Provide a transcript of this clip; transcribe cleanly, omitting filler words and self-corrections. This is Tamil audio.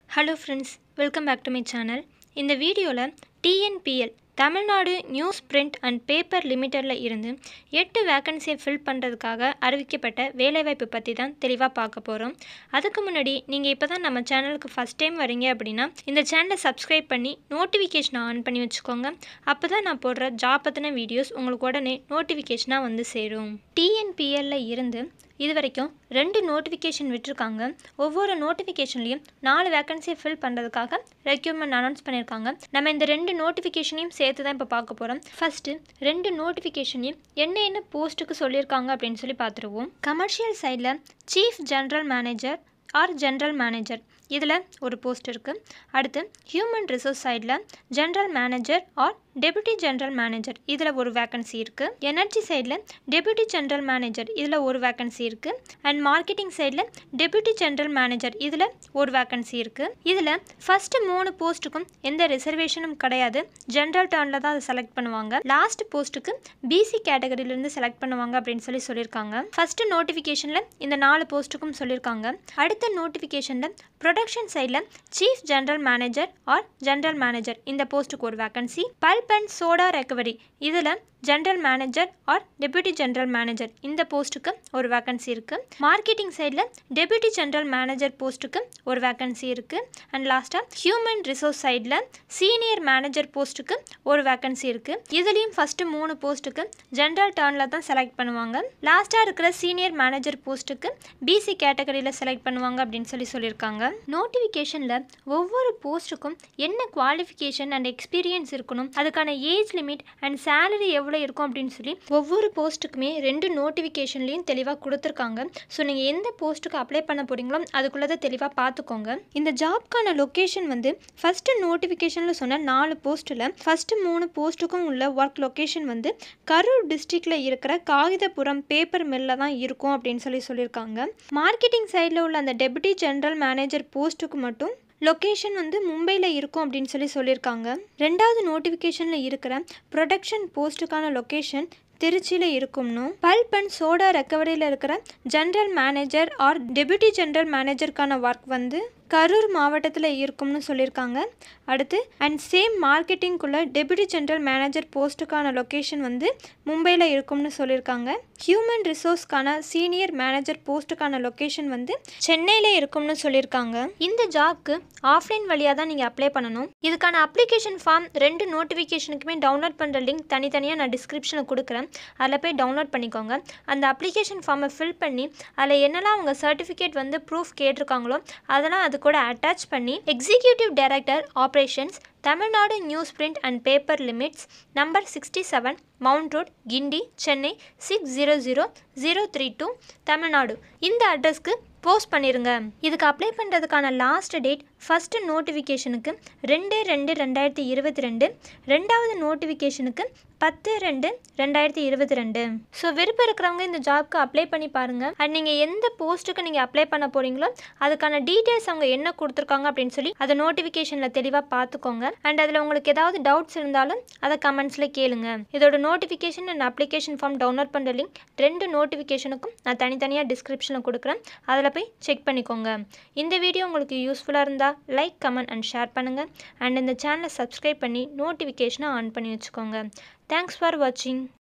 Hello friends, welcome back to my channel. In the video TNPL Tamilnadu newsprint and paper limitedல இருந்து 8 வேகன்சியை ஃபில் பண்றதுக்காக அறிவிக்கப்பட்ட வேலைவாய்ப்பு பத்தி தான் தெளிவா பார்க்க போறோம். அதுக்கு முன்னாடி நீங்க இப்பதான் நம்ம சேனலுக்கு ஃபர்ஸ்ட் டைம் வரீங்க அப்படினா இந்த சேனலை சப்ஸ்கிரைப் பண்ணி நோட்டிஃபிகேஷனை ஆன் பண்ணி வச்சுக்கோங்க. அப்பதான் நான் போடுற ஜாப் பத்தின வீடியோஸ் உங்களுக்கு உடனே நோட்டிஃபிகேஷனா வந்து சேரும். TNPLல இருந்து இதுவரைக்கும் 2 நோட்டிஃபிகேஷன் விட்டுருக்காங்க. ஒவ்வொரு நோட்டிஃபிகேஷன்லையும் 4 வேகன்சியை ஃபில் பண்ணுறதுக்காக ரெக்யூர்மெண்ட் அனௌன்ஸ் பண்ணியிருக்காங்க. நம்ம இந்த 2 நோட்டிஃபிகேஷனையும் சேர்த்து தான் இப்போ பார்க்க போகிறோம். ஃபஸ்ட்டு 2 நோட்டிஃபிகேஷனையும் என்ன போஸ்ட்டுக்கு சொல்லியிருக்காங்க அப்படின்னு சொல்லி பார்த்துருவோம். கமர்ஷியல் சைடில் chief general manager or general manager இதில் ஒரு போஸ்ட் இருக்குது. அடுத்து ஹியூமன் ரிசோர்ஸ் சைடில் general manager or deputy general manager இதில் ஒரு வேகன்சி இருக்குது. எனர்ஜி சைடில் டெபுட்டி ஜென்ரல் மேனேஜர் இதில் ஒரு வேகன்சி இருக்குது. அண்ட் மார்க்கெட்டிங் சைடில் டெபுட்டி ஜென்ரல் மேனேஜர் இதில் ஒரு வேகன்சி இருக்குது. இதில் ஃபஸ்ட்டு 3 போஸ்ட்டுக்கும் எந்த ரிசர்வேஷனும் கிடையாது. ஜென்ரல் டர்னில் தான் அதை செலக்ட் பண்ணுவாங்க. லாஸ்ட் போஸ்ட்டுக்கு பிசி கேட்டகரியிலேருந்து செலக்ட் பண்ணுவாங்க அப்படின்னு சொல்லியிருக்காங்க. ஃபஸ்ட்டு நோட்டிஃபிகேஷனில் இந்த 4 போஸ்ட்டுக்கும் சொல்லியிருக்காங்க. அடுத்த நோட்டிஃபிகேஷனில் ப்ரொடக்ஷன் சைடில் chief general manager or general manager இந்த போஸ்ட்டுக்கு ஒரு vacancy. Pulp and soda recovery இதில் general manager or deputy general manager இந்த போஸ்ட்டுக்கு ஒரு வேகன்சி இருக்குது. மார்க்கெட்டிங் சைடில் டெபுட்டி ஜென்ரல் மேனேஜர் போஸ்ட்டுக்கு ஒரு வேகன்சி இருக்குது. அண்ட் லாஸ்ட்டாக ஹியூமன் ரிசோர்ஸ் சைடில் சீனியர் மேனேஜர் போஸ்ட்டுக்கு ஒரு வேகன்சி இருக்குது. இதுலேயும் ஃபஸ்ட்டு 3 போஸ்ட்டுக்கு ஜென்ரல் டர்னில் தான் செலக்ட் பண்ணுவாங்க. லாஸ்ட்டாக இருக்கிற சீனியர் மேனேஜர் போஸ்ட்டுக்கு பிசி கேட்டகரியில் செலக்ட் பண்ணுவாங்க அப்படின்னு சொல்லியிருக்காங்க. நோட்டிஃபிகேஷனில் ஒவ்வொரு போஸ்ட்டுக்கும் என்ன குவாலிஃபிகேஷன் அண்ட் எக்ஸ்பீரியன்ஸ் இருக்கணும், அதுக்கான ஏஜ் லிமிட் அண்ட் சேலரி எவ்வளோ இருக்கும் அப்படின்னு சொல்லி ஒவ்வொரு போஸ்ட்டுக்குமே 2 நோட்டிஃபிகேஷன்லையும் தெளிவாக கொடுத்துருக்காங்க. ஸோ நீங்கள் எந்த போஸ்ட்டுக்கு அப்ளை பண்ண போகிறீங்களோ அதுக்குள்ளதை தெளிவாக பார்த்துக்கோங்க. இந்த ஜாப்க்கான லொக்கேஷன் வந்து ஃபஸ்ட்டு நோட்டிஃபிகேஷனில் சொன்ன 4 போஸ்ட்டில் ஃபஸ்ட்டு 3 போஸ்ட்டுக்கும் உள்ள ஒர்க் லொக்கேஷன் வந்து கரூர் டிஸ்ட்ரிக்டில் இருக்கிற காகிதபுரம் பேப்பர் மில்லில் தான் இருக்கும் அப்படின்னு சொல்லியிருக்காங்க. மார்க்கெட்டிங் சைடில் உள்ள அந்த டெபுட்டி ஜென்ரல் மேனேஜர் போஸ்ட்டுக்கு மட்டும் லொக்கேஷன் வந்து மும்பையில் இருக்கும் அப்படின்னு சொல்லியிருக்காங்க. 2வது நோட்டிஃபிகேஷனில் இருக்கிற ப்ரொடக்ஷன் போஸ்ட்டுக்கான லொக்கேஷன் திருச்சியில் இருக்கும்னு. பல்ப் அண்ட் சோடா ரெக்கவரியில் இருக்கிற general manager or deputy general மேனேஜருக்கான ஒர்க் வந்து கரூர் மாவட்டத்தில் இருக்கும்னு சொல்லியிருக்காங்க. அடுத்து அண்ட் சேம் மார்க்கெட்டிங்குள்ள டெபுட்டி ஜென்ரல் மேனேஜர் போஸ்ட்டுக்கான லொக்கேஷன் வந்து மும்பையில் இருக்கும்னு சொல்லியிருக்காங்க. ஹியூமன் ரிசோர்ஸ்க்கான சீனியர் மேனேஜர் போஸ்ட்டுக்கான லொக்கேஷன் வந்து சென்னையில் இருக்கும்னு சொல்லியிருக்காங்க. இந்த ஜாப்க்கு ஆஃப்லைன் வழியாக தான் நீங்கள் அப்ளை பண்ணணும். இதுக்கான அப்ளிகேஷன் ஃபார்ம் 2 நோட்டிஃபிகேஷனுக்குமே டவுன்லோட் பண்ணுற லிங்க் தனித்தனியாக நான் டிஸ்கிரிப்ஷனில் கொடுக்குறேன். அதில் போய் டவுன்லோட் பண்ணிக்கோங்க. அந்த அப்ளிகேஷன் ஃபார்மை ஃபில் பண்ணி அதில் என்னெல்லாம் அவங்க சர்டிஃபிகேட் வந்து ப்ரூஃப் கேட்டிருக்காங்களோ அதெல்லாம் அது கூட அட்டாச் பண்ணி executive director operations Tamil Nadu newsprint and paper limits number 67 Mount Road Guindy Chennai 600032 Tamil Nadu இந்த அட்ரஸ்க்கு போஸ்ட் பண்ணிருங்க. இதுக்கு அப்ளை பண்ணுறதுக்கான லாஸ்ட் டேட் ஃபஸ்ட்டு நோட்டிஃபிகேஷனுக்கு 2/2/2022, 2வது நோட்டிஃபிகேஷனுக்கு 10/2/2022. ஸோ விருப்பம் இருக்கிறவங்க இந்த ஜாப்க்கு அப்ளை பண்ணி பாருங்கள். அண்ட் நீங்கள் எந்த போஸ்ட்டுக்கு நீங்கள் அப்ளை பண்ண போகிறீங்களோ அதுக்கான டீட்டெயில்ஸ் அவங்க என்ன கொடுத்துருக்காங்க அப்படின்னு சொல்லி அதை நோட்டிஃபிகேஷனில் தெளிவாக பார்த்துக்கோங்க. அண்ட் அதில் உங்களுக்கு ஏதாவது டவுட்ஸ் இருந்தாலும் அதை கமெண்ட்ஸில் கேளுங்க. இதோட notification and application form download பண்ணுற லிங்க் 2 நோட்டிஃபிகேஷனுக்கும் நான் தனித்தனியாக டிஸ்கிரிப்ஷனில் கொடுக்குறேன். அதில் போய் செக் பண்ணிக்கோங்க. இந்த வீடியோ உங்களுக்கு யூஸ்ஃபுல்லாக இருந்தால் லைக், கமெண்ட் அண்ட் ஷேர் பண்ணுங்கள். அண்ட் இந்த சேனலை சப்ஸ்கிரைப் பண்ணி நோட்டிஃபிகேஷனை ஆன் பண்ணி வச்சுக்கோங்க. தேங்க்ஸ் ஃபார் வாட்சிங்.